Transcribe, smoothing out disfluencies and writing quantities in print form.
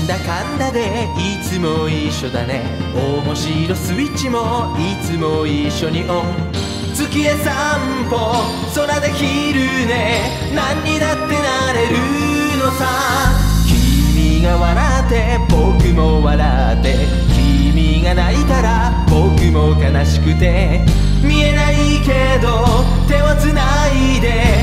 だかんだでいつも一緒だね。面白スイッチもいつも一緒にオン。月へ散歩空で昼寝、何にだってなれるのさ。君が笑って僕も笑って、君が泣いたら僕も悲しくて、見えないけど手をつないで